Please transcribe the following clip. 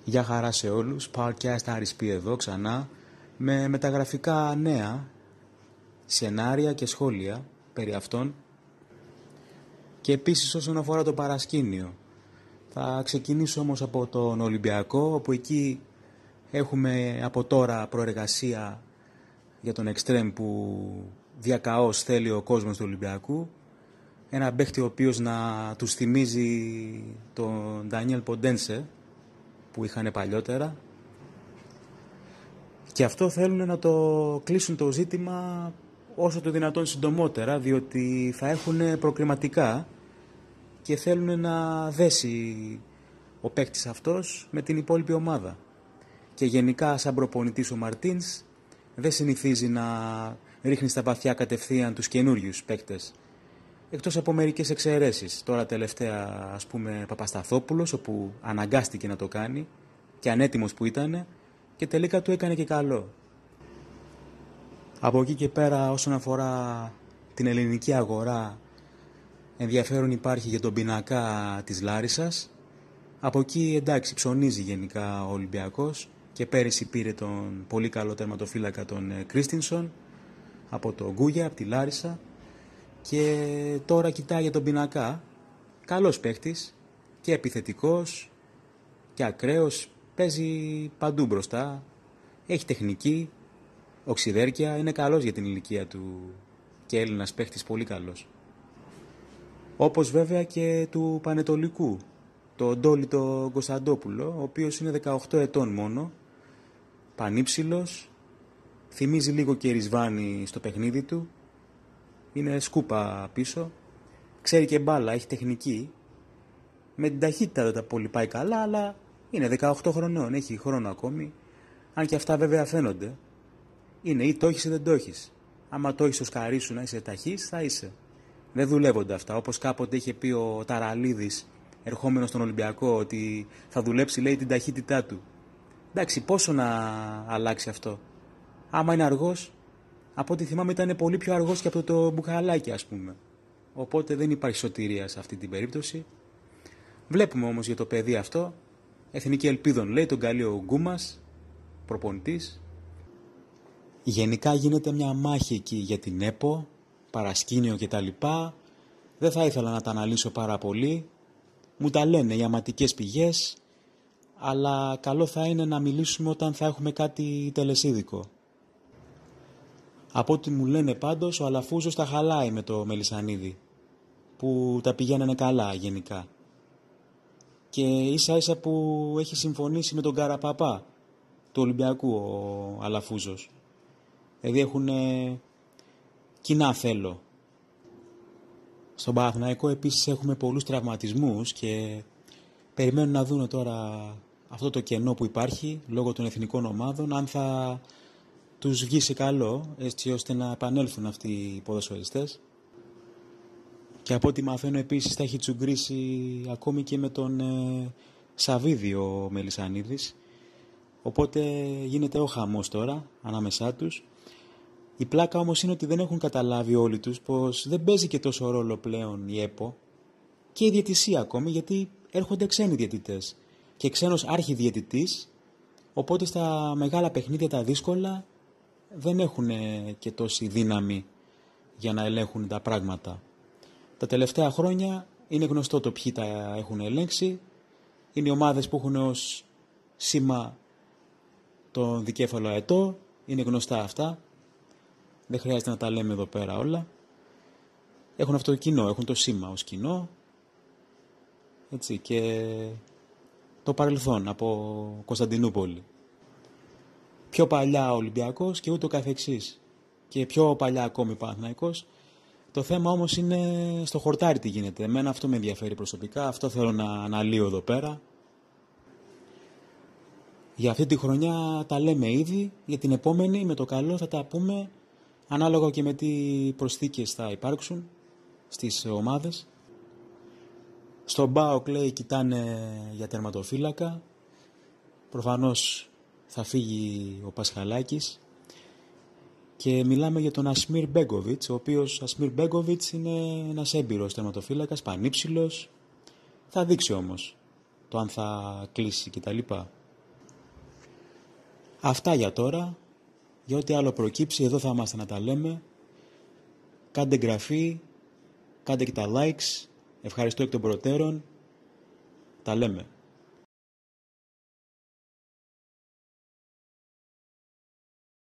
Γεια χαρά σε όλους, Podcast RSP εδώ ξανά με μεταγραφικά νέα, σενάρια και σχόλια περί αυτών και επίσης όσον αφορά το παρασκήνιο. Θα ξεκινήσω όμως από τον Ολυμπιακό, όπου εκεί έχουμε από τώρα προεργασία για τον εξτρέμ που διακαώς θέλει ο κόσμος του Ολυμπιακού. Ένα παίχτη ο οποίος να τους θυμίζει τον Ντανιέλ Ποντένσε που είχαν παλιότερα, και αυτό θέλουν να το κλείσουν το ζήτημα όσο το δυνατόν συντομότερα, διότι θα έχουν προκριματικά και θέλουν να δέσει ο παίκτης αυτός με την υπόλοιπη ομάδα. Και γενικά σαν προπονητής ο Μαρτίνς δεν συνηθίζει να ρίχνει στα βαθιά κατευθείαν τους καινούριους παίκτες, εκτός από μερικές εξαιρέσεις. Τώρα τελευταία, ας πούμε, Παπασταθόπουλος, όπου αναγκάστηκε να το κάνει και ανέτοιμος που ήταν, και τελικά του έκανε και καλό. Από εκεί και πέρα, όσον αφορά την ελληνική αγορά, ενδιαφέρον υπάρχει για τον πινακά της Λάρισσας. Από εκεί εντάξει, ψωνίζει γενικά ο Ολυμπιακός και πέρυσι πήρε τον πολύ καλό τερματοφύλακα τον Κρίστινσον από το Γκούγια, από τη Λάρισσα, και τώρα κοιτάει για τον πινακά. Καλός παίχτης και επιθετικός και ακραίος, παίζει παντού μπροστά, έχει τεχνική, οξυδέρκεια, είναι καλός για την ηλικία του και Έλληνας παίχτης, πολύ καλός. Όπως βέβαια και του Πανετολικού, το Ντόλι το Κωνσταντόπουλο, ο οποίος είναι 18 ετών μόνο, πανύψηλος, θυμίζει λίγο και Ρισβάνη στο παιχνίδι του, είναι σκούπα πίσω, ξέρει και μπάλα, έχει τεχνική, με την ταχύτητα δεν τα πολύ πάει καλά, αλλά είναι 18 χρονών, έχει χρόνο ακόμη, αν και αυτά βέβαια φαίνονται. Είναι ή το έχεις ή δεν το έχεις. Άμα το έχεις στο σκαρί σου να είσαι ταχύς, θα είσαι. Δεν δουλεύονται αυτά, όπως κάποτε είχε πει ο Ταραλίδης ερχόμενος στον Ολυμπιακό, ότι θα δουλέψει, λέει, την ταχύτητά του. Εντάξει, πόσο να αλλάξει αυτό? Άμα είναι αργός, από ό,τι θυμάμαι ήταν πολύ πιο αργός και από το Μπουχαλάκι, ας πούμε. Οπότε δεν υπάρχει σωτηρία σε αυτή την περίπτωση. Βλέπουμε όμως για το παιδί αυτό, εθνική ελπίδων λέει, τον καλεί ο Γκούμας, προπονητής. Γενικά γίνεται μια μάχη εκεί για την ΕΠΟ, παρασκήνιο κτλ. Δεν θα ήθελα να τα αναλύσω πάρα πολύ. Μου τα λένε οι αματικές πηγές, αλλά καλό θα είναι να μιλήσουμε όταν θα έχουμε κάτι τελεσίδικο. Από ό,τι μου λένε πάντως, ο Αλαφούζος τα χαλάει με το Μελισσανίδη, που τα πηγαίνανε καλά γενικά. Και ίσα ίσα που έχει συμφωνήσει με τον Καραπαπά του Ολυμπιακού ο Αλαφούζος. Δηλαδή έχουν κοινά θέλω. Στον Παναθηναϊκό επίσης έχουμε πολλούς τραυματισμούς και περιμένουν να δουν τώρα αυτό το κενό που υπάρχει λόγω των εθνικών ομάδων, αν θα τους βγει σε καλό, έτσι ώστε να επανέλθουν αυτοί οι ποδοσφαιριστές. Και από ό,τι μαθαίνω επίσης θα έχει τσουγκρίσει ακόμη και με τον Σαββίδη ο Μελισσανίδης. Οπότε γίνεται ο χαμός τώρα ανάμεσά τους. Η πλάκα όμως είναι ότι δεν έχουν καταλάβει όλοι τους πως δεν παίζει και τόσο ρόλο πλέον η ΕΠΟ και η διαιτησία ακόμη, γιατί έρχονται ξένοι διαιτητές και ξένος άρχιδιαιτητής, οπότε στα μεγάλα παιχνίδια τα δύσκολα δεν έχουν και τόση δύναμη για να ελέγχουν τα πράγματα. Τα τελευταία χρόνια είναι γνωστό το ποιοι τα έχουν ελέγξει. Είναι οι ομάδες που έχουν ως σήμα τον δικέφαλο αετό, είναι γνωστά αυτά. Δεν χρειάζεται να τα λέμε εδώ πέρα όλα. Έχουν αυτό το κοινό, έχουν το σήμα ως κοινό. Έτσι, και το παρελθόν από Κωνσταντινούπολη. Πιο παλιά ο Ολυμπιακός και ούτω καθεξής. Και πιο παλιά ακόμη Παναθηναϊκός. Το θέμα όμως είναι στο χορτάρι τι γίνεται. Εμένα αυτό με ενδιαφέρει προσωπικά, αυτό θέλω να αναλύω εδώ πέρα. Για αυτή τη χρονιά τα λέμε ήδη, για την επόμενη με το καλό θα τα πούμε, ανάλογα και με τι προσθήκες θα υπάρξουν στις ομάδες. Στον ΠΑΟΚ λέει κοιτάνε για τερματοφύλακα. Προφανώς θα φύγει ο Πασχαλάκης. Και μιλάμε για τον Ασμίρ Μπέγκοβιτς, ο οποίος Ασμίρ Μπέγκοβιτς είναι ένας έμπειρος τερματοφύλακας, πανύψηλος. Θα δείξει όμως το αν θα κλείσει κτλ. Αυτά για τώρα. Για ό,τι άλλο προκύψει, εδώ θα είμαστε να τα λέμε. Κάντε εγγραφή, κάντε και τα likes. Ευχαριστώ εκ των προτέρων. Τα λέμε.